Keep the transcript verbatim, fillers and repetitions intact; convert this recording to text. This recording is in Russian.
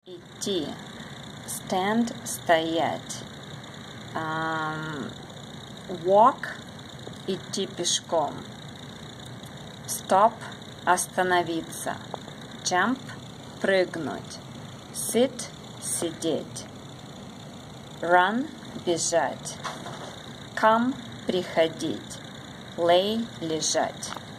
Идти. Stand – стоять. Um, walk – идти пешком. Stop – остановиться. Jump – прыгнуть. Sit – сидеть. Run – бежать. Come – приходить. Lay – лежать.